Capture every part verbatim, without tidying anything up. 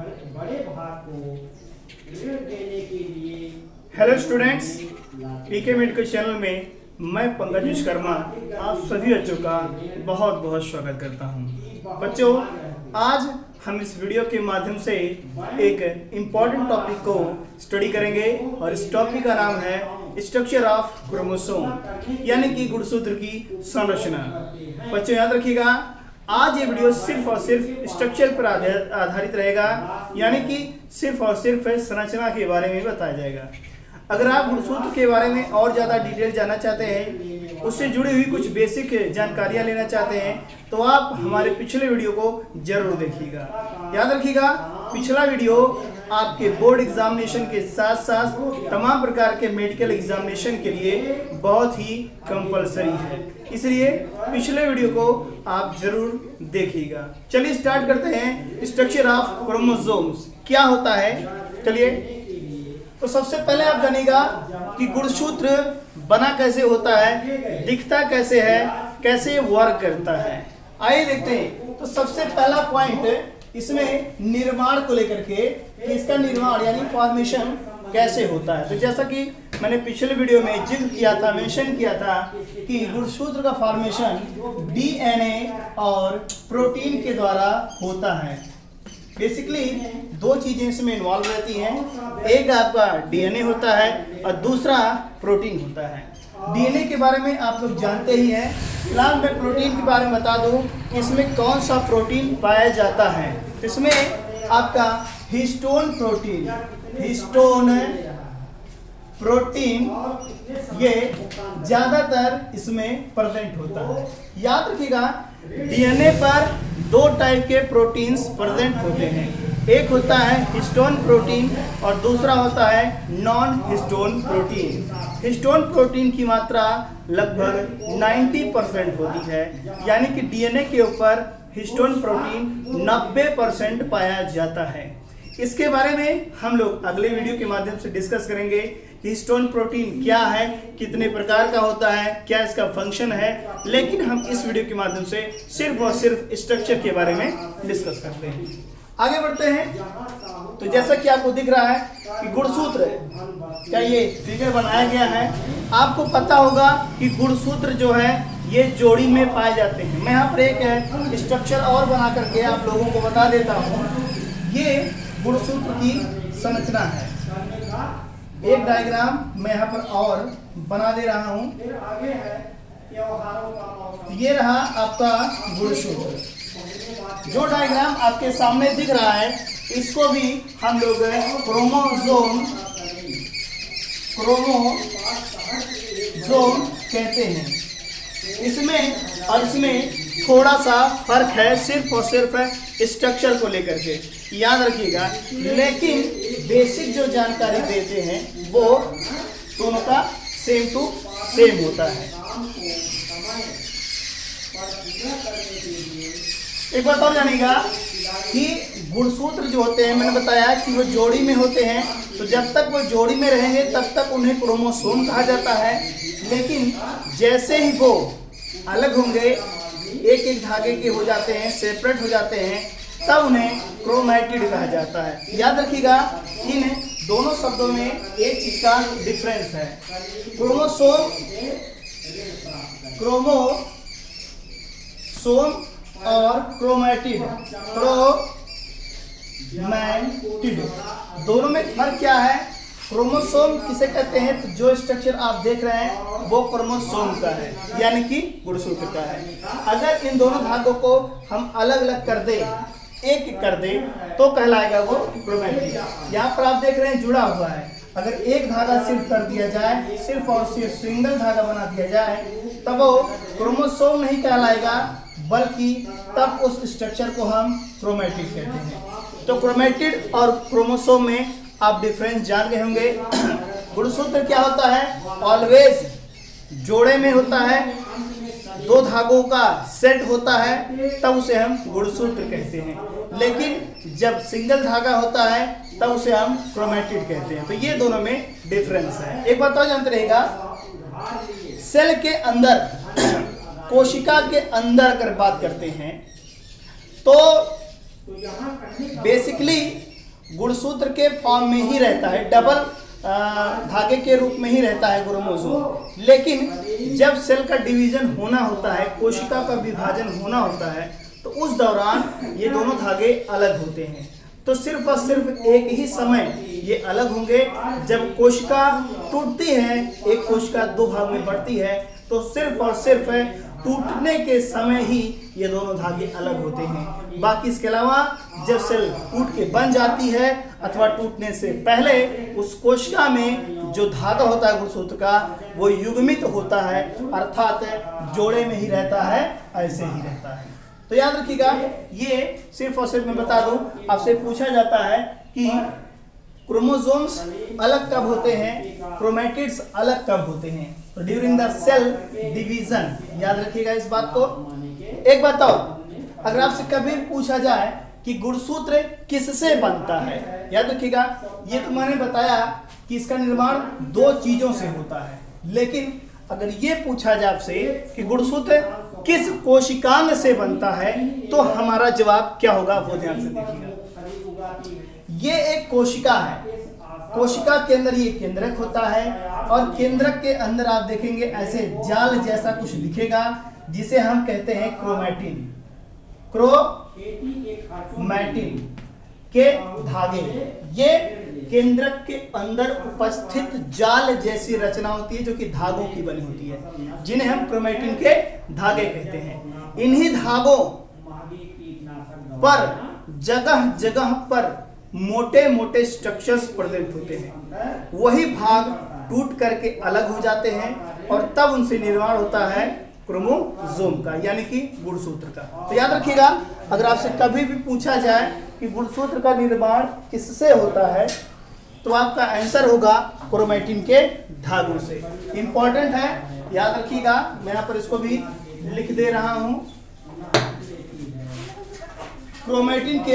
बड़े भाग को ऋण देने के लिए। Hello students, PK medical channel में मैं पंकज विश्वकर्मा आप सभी बच्चों का बहुत बहुत स्वागत करता हूं। बच्चों, आज हम इस वीडियो के माध्यम से एक इम्पॉर्टेंट टॉपिक को स्टडी करेंगे और इस टॉपिक का नाम है स्ट्रक्चर ऑफ क्रोमोसोम, यानी कि गुणसूत्र की संरचना। बच्चों याद रखिएगा, आज ये वीडियो सिर्फ और सिर्फ स्ट्रक्चर पर आधारित रहेगा, यानी कि सिर्फ और सिर्फ संरचना के बारे में बताया जाएगा। अगर आप गुणसूत्र के बारे में और ज़्यादा डिटेल जानना चाहते हैं, उससे जुड़ी हुई कुछ बेसिक जानकारियां लेना चाहते हैं, तो आप हमारे पिछले वीडियो को जरूर देखिएगा। याद रखिएगा, पिछला वीडियो आपके बोर्ड एग्जामिनेशन के साथ साथ तमाम प्रकार के मेडिकल एग्जामिनेशन के लिए बहुत ही कंपलसरी है, इसलिए पिछले वीडियो को आप जरूर देखिएगा। चलिए स्टार्ट करते हैं। स्ट्रक्चर ऑफ क्रोमोसोम्स क्या होता है, चलिए। तो सबसे पहले आप जानिएगा कि गुणसूत्र बना कैसे होता है, दिखता कैसे है, कैसे वर्क करता है। आइए देखते हैं। तो सबसे पहला पॉइंट इसमें निर्माण को लेकर के कि इसका निर्माण यानी फॉर्मेशन कैसे होता है। तो जैसा कि मैंने पिछले वीडियो में जिक्र किया था, मेंशन किया था कि गुणसूत्र का फॉर्मेशन डीएनए और प्रोटीन के द्वारा होता है। बेसिकली दो चीजें इसमें इन्वॉल्व रहती हैं, एक आपका डीएनए होता है और दूसरा प्रोटीन होता है। डीएनए के बारे में आप लोग जानते ही हैं। फिलहाल मैं प्रोटीन के बारे में बता दूं कि इसमें कौन सा प्रोटीन पाया जाता है। इसमें आपका हिस्टोन प्रोटीन, हिस्टोन प्रोटीन ये ज्यादातर इसमें प्रेजेंट होता है। याद रखिएगा, डीएनए पर दो टाइप के प्रोटीन्स प्रेजेंट होते हैं, एक होता है हिस्टोन प्रोटीन और दूसरा होता है non histone protein. Histone protein की मात्रा लगभग नब्बे परसेंट होती है, यानी कि डीएनए के ऊपर हिस्टोन प्रोटीन नब्बे परसेंट पाया जाता है। इसके बारे में हम लोग अगले वीडियो के माध्यम से डिस्कस करेंगे कि हिस्टोन प्रोटीन क्या है, कितने प्रकार का होता है, क्या इसका फंक्शन है। लेकिन हम इस वीडियो के माध्यम से सिर्फ और सिर्फ स्ट्रक्चर के बारे में डिस्कस करते हैं। आगे बढ़ते हैं। तो जैसा कि आपको दिख रहा है कि गुणसूत्र का ये फिगर बनाया गया है। आपको पता होगा कि गुणसूत्र जो है ये जोड़ी में पाए जाते हैं। मैं यहाँ पर एक स्ट्रक्चर और बना करके आप लोगों को बता देता हूँ। ये गुणसूत्र की संरचना है। एक डायग्राम मैं यहाँ पर और बना दे रहा हूँ। ये रहा आपका गुणसूत्र। जो डायग्राम आपके सामने दिख रहा है, इसको भी हम लोग क्रोमोसोम क्रोमोसोम कहते हैं। इसमें और इसमें थोड़ा सा फर्क है, सिर्फ और सिर्फ स्ट्रक्चर को लेकर के, याद रखिएगा। लेकिन बेसिक जो जानकारी देते हैं वो दोनों का सेम टू सेम होता है। एक बात और जानिएगा कि गुणसूत्र जो होते हैं, मैंने बताया कि वो जोड़ी में होते हैं। तो जब तक वो जोड़ी में रहेंगे तब तक उन्हें क्रोमोसोम कहा जाता है। लेकिन जैसे ही वो अलग होंगे, एक एक धागे के हो जाते हैं, सेपरेट हो जाते हैं, तब उन्हें क्रोमैटिड कहा जाता है। याद रखिएगा, इन दोनों शब्दों में एक चीज का डिफरेंस है। क्रोमोसोम क्रोमोसोम और क्रोमैटिड क्रोमैटिड दोनों में फर्क क्या है? क्रोमोसोम किसे कहते हैं? तो जो स्ट्रक्चर आप देख रहे हैं वो क्रोमोसोम का है, यानी कि गुणसूत्र का है। अगर इन दोनों धागों को हम अलग अलग कर दे, एक एक कर दे, तो कहलाएगा वो क्रोमैटिड। यहाँ पर आप देख रहे हैं जुड़ा हुआ है। अगर एक धागा सिर्फ कर दिया जाए, सिर्फ और सिर्फ सिंगल धागा बना दिया जाए, तब वो क्रोमोसोम नहीं कहलाएगा, बल्कि तब उस स्ट्रक्चर को हम क्रोमैटिड कहते हैं। तो क्रोमैटिड और क्रोमोसोम में आप डिफरेंस जान गए होंगे। गुणसूत्र क्या होता है? ऑलवेज जोड़े में होता है, दो धागों का सेट होता है, तब उसे हम गुणसूत्र कहते हैं। लेकिन जब सिंगल धागा होता है तब उसे हम क्रोमैटिड कहते हैं। तो ये दोनों में डिफरेंस है। एक बात और जानते रहेगा, सेल के अंदर, कोशिका के अंदर अगर बात करते हैं तो बेसिकली गुणसूत्र के फॉर्म में ही रहता है, डबल धागे के रूप में ही रहता है क्रोमोसोम। लेकिन जब सेल का डिवीजन होना होता है, कोशिका का विभाजन होना होता है, तो उस दौरान ये दोनों धागे अलग होते हैं। तो सिर्फ और सिर्फ एक ही समय ये अलग होंगे। जब कोशिका टूटती है, एक कोशिका दो भाग में बढ़ती है, तो सिर्फ और सिर्फ टूटने के समय ही ये दोनों धागे अलग होते हैं। बाकी इसके अलावा जब सेल टूट के बन जाती है अथवा टूटने से पहले उस कोशिका में जो धागा होता है गुणसूत्र का, वो युग्मित होता है, अर्थात जोड़े में ही रहता है, ऐसे ही रहता है। तो याद रखिएगा, ये सिर्फ और सिर्फ मैं बता दूं, आपसे पूछा जाता है कि क्रोमोसोम्स अलग कब होते हैं, क्रोमैटिड्स अलग कब होते हैं। तो ड्यूरिंग द सेल डिवीजन, याद रखिएगा इस बात को। एक बात और, अगर आपसे कभी पूछा जाए कि गुणसूत्र किससे बनता है, याद रखिएगा, ये तो मैंने बताया कि इसका निर्माण दो चीजों से होता है। लेकिन अगर ये पूछा जाए आपसे कि गुणसूत्र किस कोशिकांग से बनता है, तो हमारा जवाब क्या होगा, वो ध्यान से देखिएगा। ये एक कोशिका है, कोशिका के अंदर ये केंद्रक होता है, और केंद्रक के अंदर आप देखेंगे ऐसे जाल जैसा कुछ दिखेगा, जिसे हम कहते हैं क्रोमैटिन। क्रोमैटिन के धागे, ये केंद्रक के अंदर उपस्थित जाल जैसी रचना होती है, जो कि धागों की बनी होती है, जिन्हें हम क्रोमैटिन के धागे कहते हैं। इन्हीं धागों पर जगह जगह पर मोटे मोटे स्ट्रक्चर्स प्रेजेंट होते हैं। वही भाग टूट करके अलग हो जाते हैं, और तब उनसे निर्माण होता है क्रोमोसोम का, यानी कि गुणसूत्र का। तो याद रखिएगा, अगर आपसे कभी भी पूछा जाए कि गुणसूत्र का निर्माण किससे होता है, तो आपका आंसर होगा क्रोमैटिन के धागों से। इंपॉर्टेंट है, याद रखिएगा। मैं यहाँ पर इसको भी लिख दे रहा हूं। क्रोमैटिन के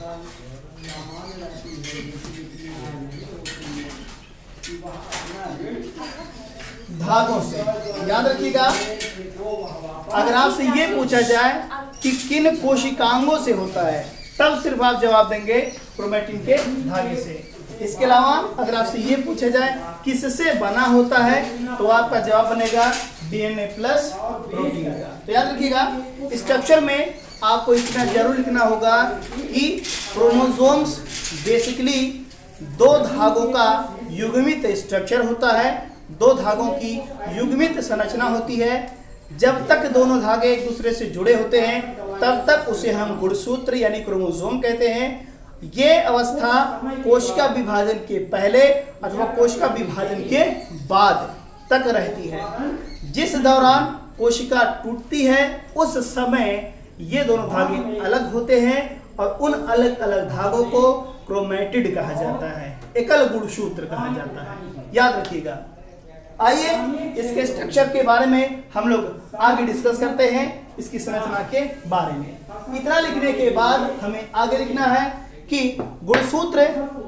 धागों से, याद रखिएगा। अगर आपसे ये पूछा जाए कि किन कोशिकांगों से होता है, तब सिर्फ आप जवाब देंगे क्रोमैटिन के धागे से। इसके अलावा अगर आपसे ये पूछा जाए किससे बना होता है, तो आपका जवाब बनेगा डीएनए प्लस प्रोटीन का। तो याद रखिएगा, स्ट्रक्चर में आपको इतना जरूर लिखना होगा कि क्रोमोसोम्स बेसिकली दो धागों का युग्मित स्ट्रक्चर होता है, दो धागों की युग्मित संरचना होती है। जब तक दोनों धागे एक दूसरे से जुड़े होते हैं, तब तक उसे हम गुणसूत्र यानी क्रोमोसोम कहते हैं। ये अवस्था कोशिका विभाजन के पहले अथवा कोशिका विभाजन के बाद तक रहती है। जिस दौरान कोशिका टूटती है, उस समय ये दोनों धागे अलग होते हैं, और उन अलग अलग धागों को क्रोमैटिड कहा जाता है, एकल गुणसूत्र कहा जाता है। याद रखिएगा। आइए इसके स्ट्रक्चर के बारे में हम लोग आगे डिस्कस करते हैं, इसकी संरचना के बारे में। इतना लिखने के बाद हमें आगे लिखना है कि गुणसूत्र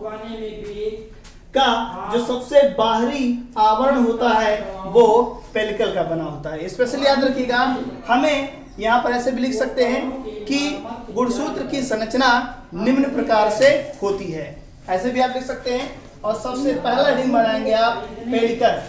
का जो सबसे बाहरी आवरण होता है वो पेलिकल का बना होता है। स्पेशली याद रखिएगा, हमें यहाँ पर ऐसे भी लिख सकते हैं कि गुणसूत्र की संरचना निम्न प्रकार से होती है, ऐसे भी आप लिख सकते हैं। और सबसे पहला हेडिंग बनाएंगे आप पेलिकल,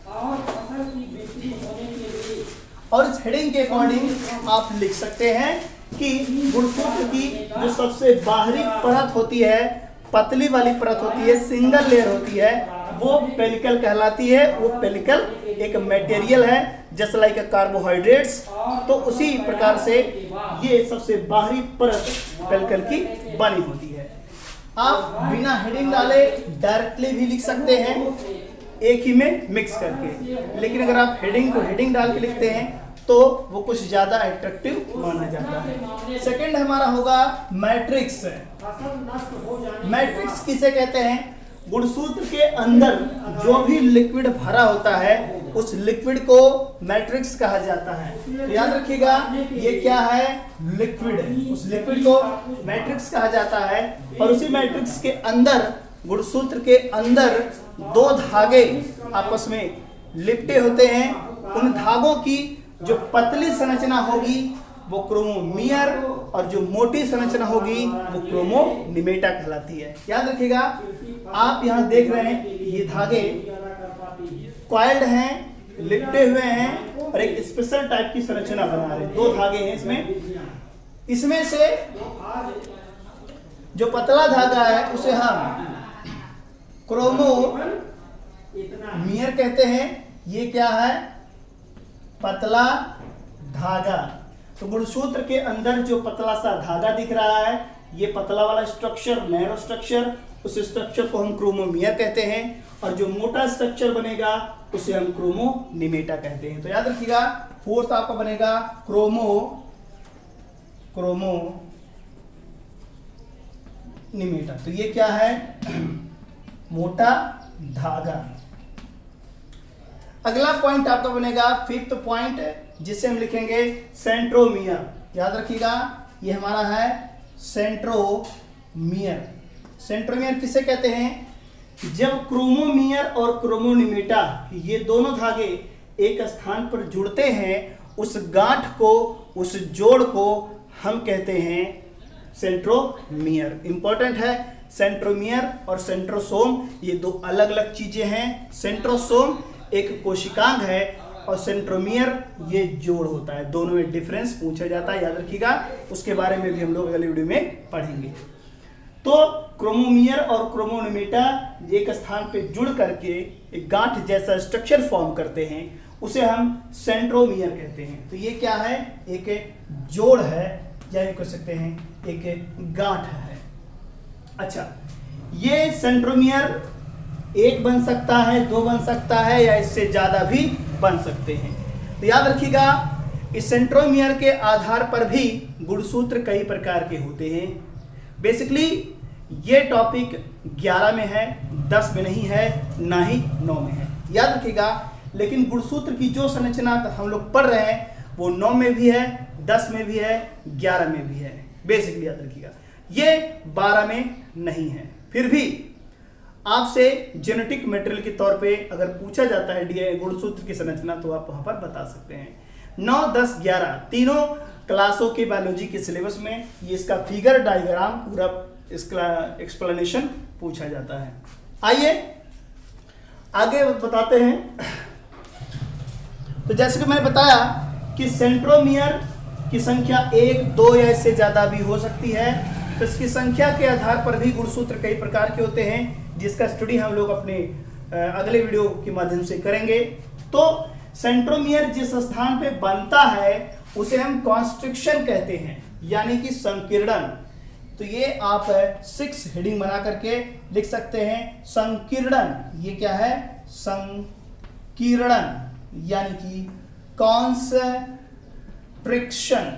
और इस हेडिंग के अकॉर्डिंग आप लिख सकते हैं कि गुणसूत्र की जो सबसे बाहरी परत होती है, पतली वाली परत होती है, सिंगल लेयर होती है, वो पेलिकल कहलाती है। वो पेलिकल एक मटेरियल है जस्ट लाइक कार्बोहाइड्रेट्स। तो उसी प्रकार से ये सबसे बाहरी परत पेलिकल की बनी होती है। आप बिना हेडिंग डाले डायरेक्टली भी लिख सकते हैं, एक ही में मिक्स करके। लेकिन अगर आप हेडिंग को हेडिंग डाल के लिखते हैं तो वो कुछ ज्यादा अट्रैक्टिव माना जाता है। सेकंड हमारा होगा मैट्रिक्स। मैट्रिक्स किसे कहते हैं? गुणसूत्र के अंदर जो भी लिक्विड भरा होता है उस लिक्विड को मैट्रिक्स कहा जाता है। तो याद रखिएगा, ये क्या है? लिक्विड। उस लिक्विड को मैट्रिक्स कहा जाता है। और उसी मैट्रिक्स के अंदर, गुणसूत्र के अंदर दो धागे आपस में लिपटे होते हैं। उन धागों की जो पतली संरचना होगी वो क्रोमोमियर और जो मोटी संरचना होगी वो क्रोमोनिमेटा कहलाती है। याद रखिएगा, आप यहाँ देख रहे हैं ये धागे कॉइल्ड हैं, लिपटे हुए हैं और एक स्पेशल टाइप की संरचना बना रहे हैं। दो धागे हैं इसमें, इसमें से जो पतला धागा है उसे हम क्रोमोमियर कहते हैं। ये क्या है? पतला धागा। तो गुणसूत्र के अंदर जो पतला सा धागा दिख रहा है, ये पतला वाला स्ट्रक्चर, नैरो स्ट्रक्चर, उस स्ट्रक्चर को हम क्रोमोमियर कहते हैं और जो मोटा स्ट्रक्चर बनेगा उसे हम क्रोमोनिमेटा कहते हैं। तो याद रखिएगा, फोर्थ आपका बनेगा क्रोमो क्रोमोनिमेटा। तो ये क्या है? मोटा धागा। अगला पॉइंट आपका बनेगा फिफ्थ पॉइंट, जिसे हम लिखेंगे सेंट्रोमियर। याद रखिएगा, ये हमारा है सेंट्रोमियर। सेंट्रोमियर किसे कहते हैं? जब क्रोमोमियर और क्रोमोनिमेटा ये दोनों धागे एक स्थान पर जुड़ते हैं, उस गांठ को, उस जोड़ को हम कहते हैं सेंट्रोमियर। इंपॉर्टेंट है, सेंट्रोमियर और सेंट्रोसोम ये दो अलग अलग चीजें हैं। सेंट्रोसोम एक कोशिकांग है और सेंट्रोमियर ये जोड़ होता है। दोनों में डिफरेंस पूछा जाता है, याद रखिएगा। उसके बारे में भी हम लोग अगले वीडियो में पढ़ेंगे। तो क्रोमोमियर और क्रोमोनिमेटा एक स्थान पे जुड़ करके एक गांठ जैसा स्ट्रक्चर फॉर्म करते हैं, उसे हम सेंट्रोमियर कहते हैं। तो ये क्या है? एक जोड़ है, या ये कह सकते हैं एक गांठ है। अच्छा, ये सेंट्रोमियर एक बन सकता है, दो बन सकता है, या इससे ज्यादा भी बन सकते हैं। तो याद रखिएगा, इस सेंट्रोमियर के आधार पर भी गुणसूत्र कई प्रकार के होते हैं। बेसिकली ये टॉपिक ग्यारह में है, दस में नहीं है, ना ही नौ में है। याद रखिएगा, लेकिन गुणसूत्र की जो संरचना हम लोग पढ़ रहे हैं वो नौ में भी है, दस में भी है, ग्यारह में भी है। बेसिकली याद रखिएगा, ये बारह में नहीं है। फिर भी आपसे जेनेटिक मटेरियल के तौर पे अगर पूछा जाता है डीएनए गुणसूत्र की संरचना, तो आप वहां पर बता सकते हैं। नौ, दस, ग्यारह तीनों क्लासों के बायोलॉजी के सिलेबस में ये इसका फिगर डायग्राम पूरा इसका एक्सप्लेनेशन पूछा जाता है। आइए आगे बताते हैं। तो जैसे कि मैंने बताया कि सेंट्रोमियर की संख्या एक, दो या इससे ज्यादा भी हो सकती है। तो इसकी संख्या के आधार पर भी गुणसूत्र कई प्रकार के होते हैं, जिसका स्टडी हम लोग अपने अगले वीडियो के माध्यम से करेंगे। तो सेंट्रोमियर जिस स्थान पे बनता है उसे हम कॉन्स्ट्रिक्शन कहते हैं, यानी कि संकीर्णन। तो ये आप सिक्स हेडिंग बना करके लिख सकते हैं, संकीर्णन। ये क्या है? संकीर्णन, यानी कि कॉन्स्ट्रिक्शन।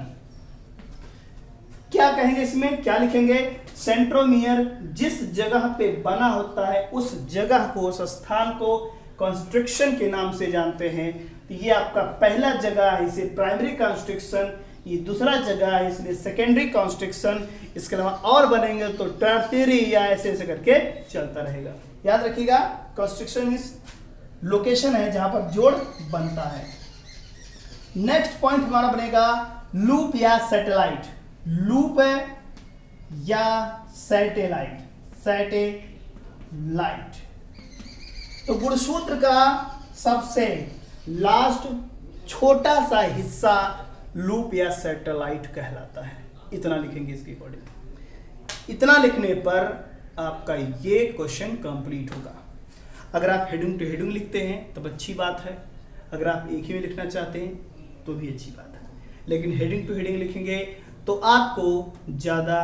क्या कहेंगे इसमें, क्या लिखेंगे? सेंट्रोमियर जिस जगह पे बना होता है उस जगह को, उस स्थान को कॉन्स्ट्रिक्शन के नाम से जानते हैं। तो ये आपका पहला जगह है, इसे प्राइमरी कॉन्स्ट्रिक्शन। ये दूसरा जगह है, इसलिए सेकेंडरी कॉन्स्ट्रिक्शन। इसके अलावा और बनेंगे तो टर्टियरी, या ऐसे ऐसे करके चलता रहेगा। याद रखिएगा, कॉन्स्ट्रिक्शन इस लोकेशन है जहां पर जोड़ बनता है। नेक्स्ट पॉइंट हमारा बनेगा लूप या सैटेलाइट। लूप है या सैटेलाइट, सैटेलाइट। तो गुणसूत्र का सबसे लास्ट छोटा सा हिस्सा लूप या सैटेलाइट कहलाता है। इतना लिखेंगे इसके अकॉर्डिंग। इतना लिखने पर आपका ये क्वेश्चन कंप्लीट होगा। अगर आप हेडिंग टू हेडिंग लिखते हैं तब अच्छी बात है, अगर आप एक ही में लिखना चाहते हैं तो भी अच्छी बात है, लेकिन हेडिंग टू हेडिंग लिखेंगे तो आपको ज़्यादा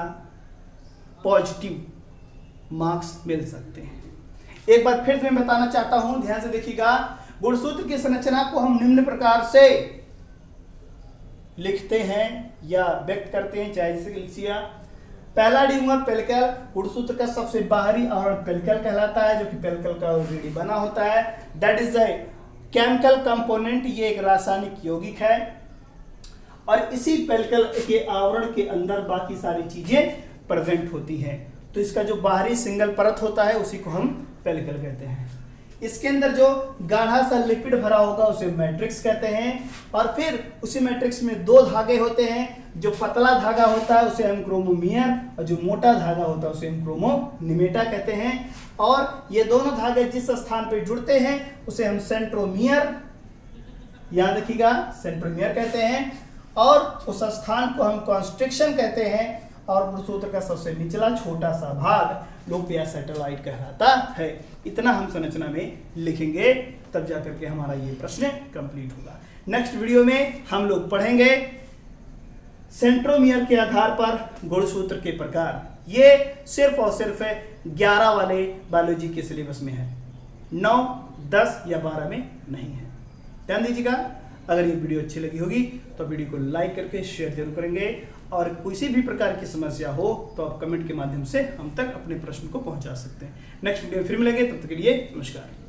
पॉजिटिव मार्क्स मिल सकते हैं। एक बार फिर मैं बताना चाहता हूं, ध्यान से देखिएगा। गुणसूत्र की संरचना को हम निम्न प्रकार से लिखते हैं या व्यक्त करते हैं, चाहे जैसे लिखिए। पहला डी पेलिकल, गुणसूत्र का सबसे बाहरी आवरण पेलिकल कहलाता है, जो कि पेलिकल का ऑलरेडी बना होता है। That is the chemical component. ये एक रासायनिक यौगिक है और इसी पेलिकल के आवरण के अंदर बाकी सारी चीजें प्रेजेंट होती हैं। तो इसका जो बाहरी सिंगल परत होता है उसी को हम पेलिकल कहते हैं। इसके अंदर जो गाढ़ा सा लिक्विड भरा होगा उसे मैट्रिक्स कहते हैं, और फिर उसी मैट्रिक्स में दो धागे होते हैं। जो पतला धागा होता है उसे हम क्रोमोमियर, और जो मोटा धागा होता है उसे हम क्रोमोनिमेटा कहते हैं। और ये दोनों धागे जिस स्थान पर जुड़ते हैं उसे हम सेंट्रोमियर, याद रखिएगा, सेंट्रोमियर कहते हैं, और उस स्थान को हम कॉन्स्ट्रिक्शन कहते हैं। और गुणसूत्र का सबसे निचला छोटा सा भाग लोपिया सैटेलाइट कहलाता है। इतना हम संरचना में लिखेंगे, तब जाकर के हमारा ये प्रश्न कंप्लीट होगा। नेक्स्ट वीडियो में हम लोग पढ़ेंगे सेंट्रोमियर के आधार पर गुणसूत्र के प्रकार। ये सिर्फ और सिर्फ ग्यारह वाले बायोलॉजी के सिलेबस में है, नौ, दस या बारह में नहीं है। ध्यान दीजिएगा। अगर ये वीडियो अच्छी लगी होगी तो वीडियो को लाइक करके शेयर जरूर करेंगे, और किसी भी प्रकार की समस्या हो तो आप कमेंट के माध्यम से हम तक अपने प्रश्न को पहुंचा सकते हैं। नेक्स्ट वीडियो में फिर मिलेंगे, तब तक के लिए नमस्कार।